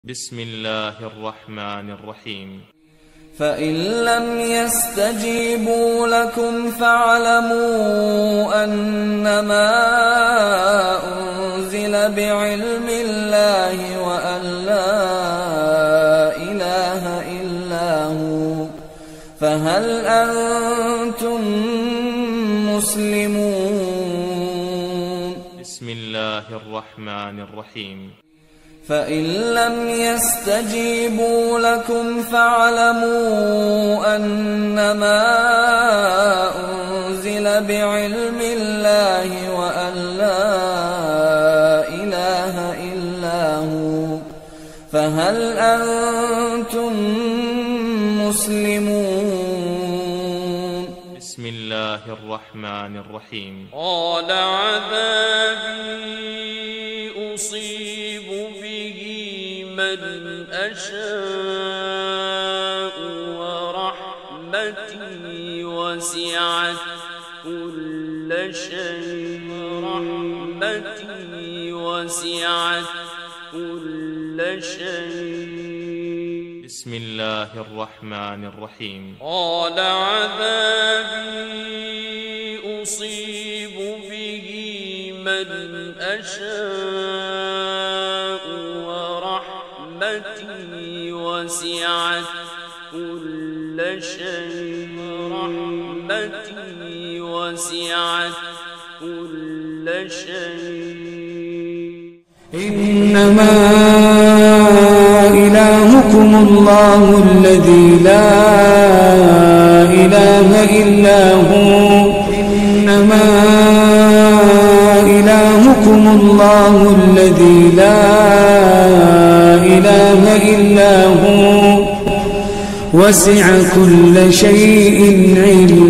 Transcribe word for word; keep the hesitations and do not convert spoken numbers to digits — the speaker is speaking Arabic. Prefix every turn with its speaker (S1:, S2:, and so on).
S1: بسم الله الرحمن الرحيم.
S2: فإن لم يستجيبوا لكم فاعلموا أنما أنزل بعلم الله وأن لا إله إلا هو فهل أنتم مسلمون؟
S1: بسم الله الرحمن الرحيم.
S2: فإن لم يستجيبوا لكم فاعلموا أنما أنزل بعلم الله وأن لا إله إلا هو فهل أنتم مسلمون؟
S1: بسم الله الرحمن الرحيم.
S3: قال عذابي أصيب به من أشاء ورحمتي وسعت كل شيء رحمتي وسعت كل شيء.
S1: بسم الله الرحمن الرحيم.
S3: قال عذابي أصيب به من أشاء ورحمتي وسعت كل شيء رحمتي وسعت كل شيء.
S4: إنما إلهكم الله الذي لا إله إلا هو إنما إلهكم الله الذي لا إله إلا هو وسع كل شيء علما.